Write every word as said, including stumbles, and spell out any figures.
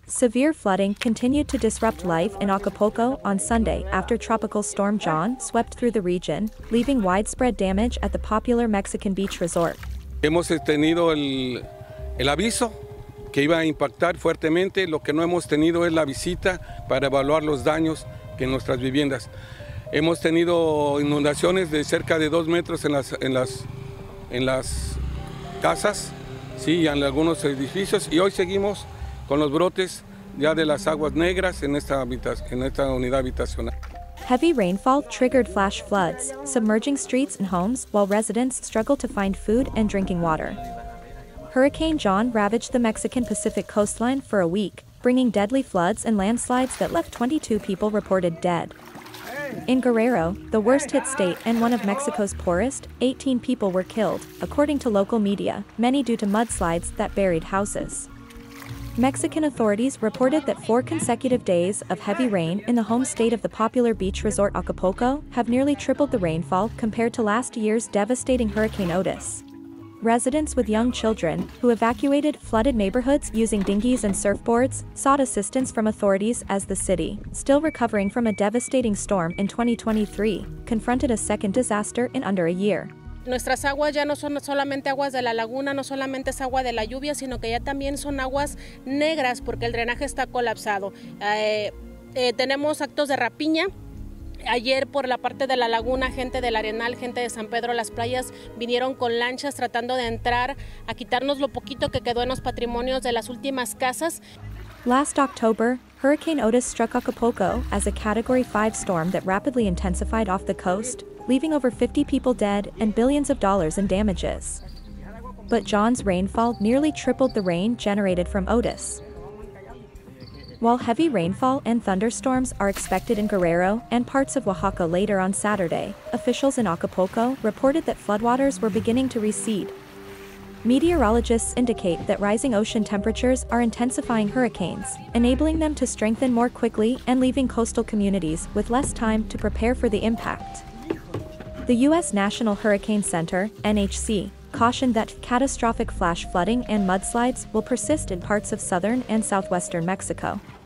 Severe flooding continued to disrupt life in Acapulco on Sunday after Tropical Storm John swept through the region, leaving widespread damage at the popular Mexican beach resort. Hemos tenido el, el aviso que iba a impactar fuertemente. Lo que no hemos tenido es la visita para evaluar los daños que en nuestras viviendas. Hemos tenido inundaciones de cerca de dos metros en las, en las, en las casas, sí, en algunos edificios, y hoy seguimos con los brotes ya de las aguas negras en esta, en esta unidad habitacional. Heavy rainfall triggered flash floods, submerging streets and homes while residents struggle to find food and drinking water. Hurricane John ravaged the Mexican Pacific coastline for a week, bringing deadly floods and landslides that left twenty-two people reported dead. In Guerrero, the worst-hit state and one of Mexico's poorest, eighteen people were killed, according to local media, many due to mudslides that buried houses. Mexican authorities reported that four consecutive days of heavy rain in the home state of the popular beach resort Acapulco have nearly tripled the rainfall compared to last year's devastating Hurricane Otis. Residents with young children, who evacuated flooded neighborhoods using dinghies and surfboards, sought assistance from authorities as the city, still recovering from a devastating storm in twenty twenty-three, confronted a second disaster in under a year. Nuestras aguas ya no son solamente aguas de la laguna, no solamente es agua de la lluvia, sino que ya también son aguas negras porque el drenaje está colapsado. Eh, eh, tenemos actos de rapiña. Ayer por la parte de la laguna, gente del Arenal, gente de San Pedro Las Playas vinieron con lanchas tratando de entrar a quitarnos lo poquito que quedó en los patrimonios de las últimas casas. Last October, Hurricane Otis struck Acapulco as a Category five storm that rapidly intensified off the coast, leaving over fifty people dead and billions of dollars in damages. But John's rainfall nearly tripled the rain generated from Otis. While heavy rainfall and thunderstorms are expected in Guerrero and parts of Oaxaca later on Saturday, officials in Acapulco reported that floodwaters were beginning to recede. Meteorologists indicate that rising ocean temperatures are intensifying hurricanes, enabling them to strengthen more quickly and leaving coastal communities with less time to prepare for the impact. The U S National Hurricane Center, N H C, cautioned that catastrophic flash flooding and mudslides will persist in parts of southern and southwestern Mexico.